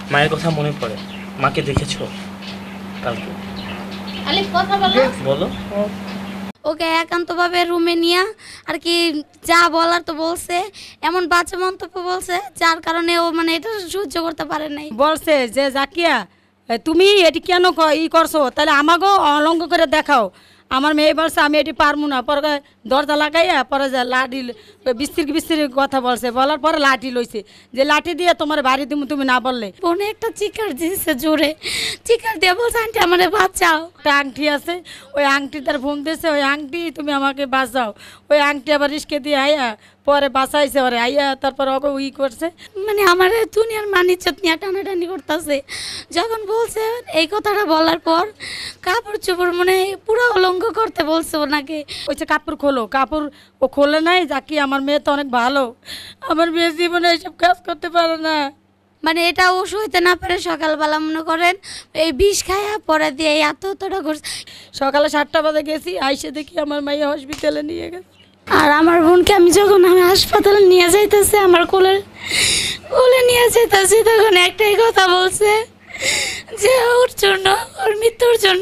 মায়ের কথা মনে পড়ে? মাকে দেখেছো কালকে? বলো। ওকে একান্তভাবে রুমে নিয়ে আর কি যা বলার তো বলছে, এমন বাজে মন্তব্য বলছে যার কারণে ও মানে এটা সহ্য করতে পারে নাই। বলছে যে জাকিয়া তুমি এটি কেন করছো, তাহলে আমাকেও অলঙ্ঘ করে দেখাও। আমার মেয়ে বলছে আমি এটি পারবো না, পরে দরজা লাগাইয়া পরে যে লাঠি বিস্তির কথা বলছে, বলার পরে লাঠি লইছে যে লাঠি দিয়ে তোমার বাড়ি দিব তুমি না বললে। ফোনে একটা চিকার দিয়েছে, জোরে চিকার দিয়ে বলছে আন্টি আমারে বাঁচাও। একটা আংটি আছে, ওই আংটি তার ফোন দিয়েছে, ওই আংটি তুমি আমাকে বাঁচাও। ওই আংটি আবার রিস্কে দিয়ে আইয়া পরে বাঁচাইছে, ওরে আইয়া তারপর ওকে করছে। মানে আমার দুনিয়ার মানিজ্জত নিয়ে টানাটানি করতেছে। যখন বলছে এই কথাটা বলার পর কাপড় চোপড় মানে পুরো অলঙ্ঘ করতে বলছে ওনাকে। ওইছে কাপড় খোলো, কাপড় ও খোলে নাই। যাকি আমার মেয়ে তো অনেক ভালো, আমার মেয়ে জীবনে এইসব কাজ করতে পারে না। মানে এটা ও সইতে না পারে, সকালবেলা মনে করেন এই বিষ খায়া পরে দিয়ে এতটা করছে। সকালে 7টা বাজে গেছি, আইসে দেখি আমার মাইয়া হসপিটালে নিয়ে গেছে। আর আমার বোনকে আমি যখন হাসপাতালে নিয়ে যাইতেছে, আমার কোলে নিয়ে যাইতেছি, তখন একটাই কথা বলছে যে ওর জন্য, ওর মৃত্যুর জন্য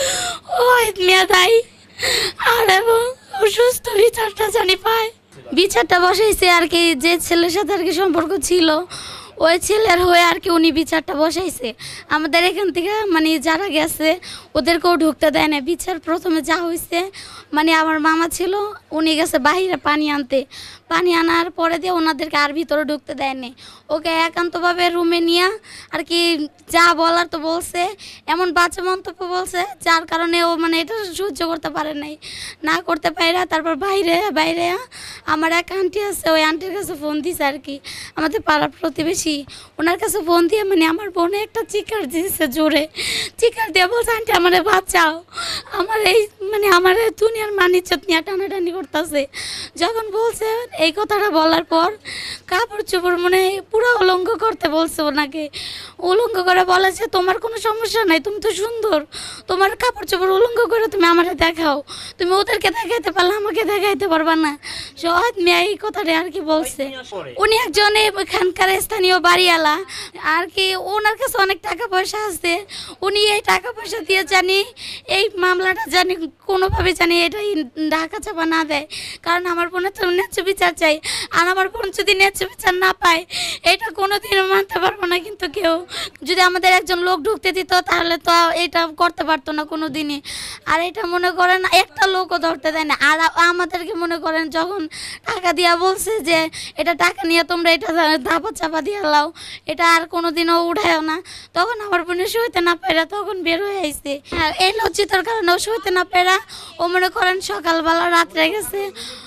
ওই মেয়ে দায়ী, আর এবং সুস্থ বিচারটা জানি পায়। বিচারটা বসাইছে আর কি, যে ছেলের সাথে আর কি সম্পর্ক ছিল ওই ছেলের হয়ে আর কি উনি বিচারটা বসাইছে। আমাদের এখান থেকে মানে যারা গেছে ওদেরকেও ঢুকতে দেয় না। বিচার প্রথমে যা হয়েছে মানে আমার মামা ছিল, উনি গেছে বাহিরে পানি আনতে, পানি আনার পরে দিয়ে ওনাদেরকে আর ভিতরে ঢুকতে দেয়নি। ওকে একান্তভাবে রুমে নিয়ে আর কি যা বলার তো বলছে, এমন বাজে মন্তব্য বলছে যার কারণে ও মানে এটা সহ্য করতে পারে নাই, না করতে পারে। তারপর বাইরে আমার এক আন্টি আছে, ওই আন্টির কাছে ফোন দিছে আর কি, আমাদের পাড়ার প্রতিবেশী, ওনার কাছে ফোন দিয়ে মানে আমার বোনে একটা চিকার দিয়েছে, জোরে চিকার দিয়ে বলছে আন্টি আমারে বাঁচাও। আমার এই মানে আমার দুনিয়ার মানিজ্জত নিয়ে টানাটানি করতেছে। যখন বলছে এই কথাটা বলার পর কাপড় চোপড় মানে পুরো অলঙ্ঘ করতে বলছে ওনাকে। উলঙ্ঘ করে বলেছে তোমার কোনো সমস্যা নাই, তুমি তো সুন্দর, তোমার কাপড় চোপড় উলঙ্ঘ করে তুমি আমারে দেখাও, তুমি ওদেরকে দেখাইতে পারলে আমাকে দেখাইতে পারবা না। সহজ মেয়ে এই কথাটা আর কি বলছে। উনি একজন এখানকার স্থানীয় বাড়িওয়ালা আর কি, ওনার কাছে অনেক টাকা পয়সা আছে, উনি এই টাকা পয়সা দিয়ে জানি এই মামলাটা জানি কোনোভাবে জানি এটা ঢাকা চাপা না দেয়। কারণ আমার বোনের তো ন্যায্য বিচার চাই, আর আমার বোন যদি ন্যায্য বিচার না পায় এটা কোনোদিনও মানতে পারবো না। কিন্তু কেউ যদি আমাদের একজন লোক ঢুকতে দিত তাহলে তো এটা করতে পারতো না কোনো দিনই। আর এটা মনে করেন একটা লোকও ধরতে দেয় না। আর আমাদেরকে মনে করেন যখন টাকা দিয়া বলছে যে এটা টাকা নিয়ে তোমরা এটা ধাপা চাপা দিয়ে লাও, এটা আর কোনোদিনও উঠায়ও না, তখন আমার বোনে সইতে না পেরা তখন বের হয়ে আইছে। আর এই লজ্জিতার কারণে ও সইতে না পেরা ও মনে করেন সকালবেলা রাত্রে গেছে,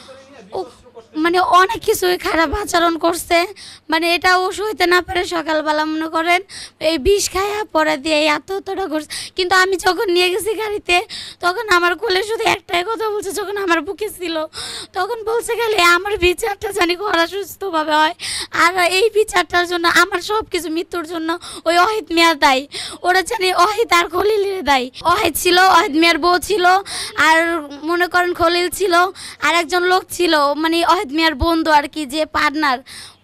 ও মানে অনেক কিছুই খারাপ আচরণ করছে। মানে এটা ও সইতে না পারে, সকালবেলা মনে করেন এই বিষ খায়া পরে দিয়ে এতটা করছে। কিন্তু আমি যখন নিয়ে গেছি গাড়িতে তখন আমার কোলে শুধু একটাই কথা বলছে, যখন আমার বুকে ছিল তখন বলছে গেলে আমার বিচারটা জানি করা সুস্থভাবে হয়, আর এই বিচারটার জন্য আমার সব কিছু মৃত্যুর জন্য ওই অহিত মিয়া দায়ী। ওরা জানি অহিত আর খলিলের দায়ী। অহিত ছিল, অহিত মিয়ার বউ ছিল, আর মনে করেন খলিল ছিল, আর একজন লোক ছিল মানে অহিত মিয়ার বন্ধু আর কি, যে পার্টনার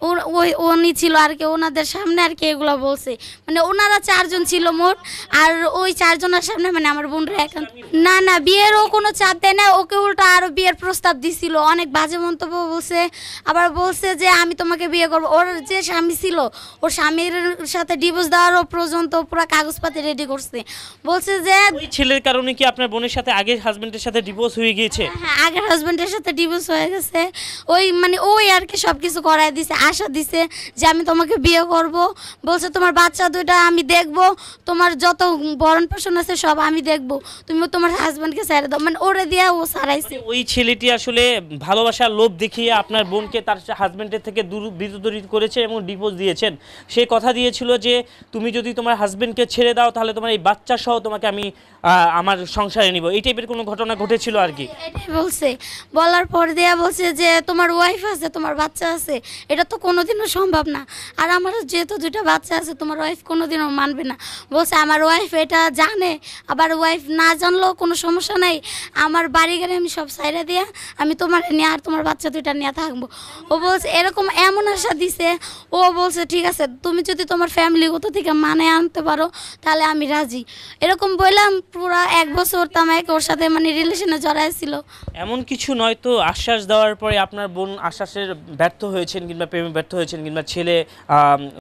উনি ছিল আর কি। ওনাদের সামনে আর কি এগুলো বলছে, মানে ওনারা 4 জন ছিল মোট, আর ওই 4 জনের সামনে মানে আমার বোনরা একান্ত না বিয়েরও কোনো চাপ দেয় না, ওকে উল্টা আরও বিয়ের প্রস্তাব দিছিল, অনেক বাজে মন্তব্য বলছে। আবার বলছে যে আমি তোমাকে বিয়ে করবো। ওর যে স্বামী ছিল ওর স্বামীর সাথে ডিভোর্স দেওয়ারও পর্যন্ত পুরো কাগজপাতি রেডি করছে। বলছে যে ওই ছেলের কারণে কি আপনার বোনের সাথে আগের হাজবেন্ডের সাথে ডিভোর্স হয়ে গিয়েছে? হ্যাঁ, আগের হাজবেন্ডের সাথে ডিভোর্স হয়ে গেছে। ওই মানে ওই আর কি সব কিছু করায় দিছে, আশা দিছে যে আমি তোমাকে বিয়ে করব। বলছে তোমার বাচ্চা 2টা আমি দেখব, তোমার যত ভরণ পোষণ আছে সব আমি দেখব, তুমি তোমার হাজবেন্ডকে ছেড়ে দাও। মানে ওরে দিয়া ও সারাইছে। ওই ছেলেটি আসলে ভালোবাসার লোভ দেখিয়ে আপনার বোনকে তার হাজবেন্ডের থেকে বিতাড়িত করেছে এবং ডিভোর্স দিয়েছেন। সে কথা দিয়েছিল যে তুমি যদি তোমার হাজবেন্ডকে ছেড়ে দাও তাহলে তোমার এই বাচ্চা সহ তোমাকে আমি আমার সংসারে নিব, এই টাইপের কোনো ঘটনা ঘটেছিল আর কি। এটাই বলছে। বলার পর দেয়া বলছে যে তোমার ওয়াইফ আছে, তোমার বাচ্চা আছে, এটা তো কোনোদিনও সম্ভব না। আর আমার যেহেতু 2টা বাচ্চা আছে, তোমার ওয়াইফ কোনোদিনও মানবে না। বলছে আমার ওয়াইফ এটা জানে, আবার ওয়াইফ না জানলেও কোনো সমস্যা নাই, আমার বাড়ি গাড়ি আমি সব সাইডে দিয়া আমি তোমার নিয়ে আর তোমার বাচ্চা 2টা নিয়ে থাকবো। ও বলছে এরকম এমন আশা দিছে। ও বলছে ঠিক আছে, তুমি যদি তোমার ফ্যামিলিগত থেকে মানে আনতে পারো তাহলে আমি রাজি। এরকম বললাম, পুরো 1 বছর তামাক ওর সাথে মানে রিলেশনে জড়াইছিল। এমন কিছু নয় তো, আশ্বাস দেওয়ার পরে আপনার বোন আশ্বাসের ব্যর্থ হয়েছেন কিংবা প্রেমে ব্যর্থ হয়েছেন কিংবা ছেলে